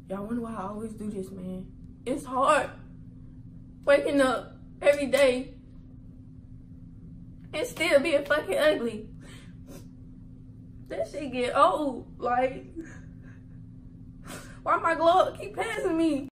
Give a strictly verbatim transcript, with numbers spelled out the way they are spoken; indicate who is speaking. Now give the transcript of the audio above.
Speaker 1: Y'all wonder why I always do this, man. It's hard waking up every day and still being fucking ugly. That shit get old. Like, why my glow up keep passing me?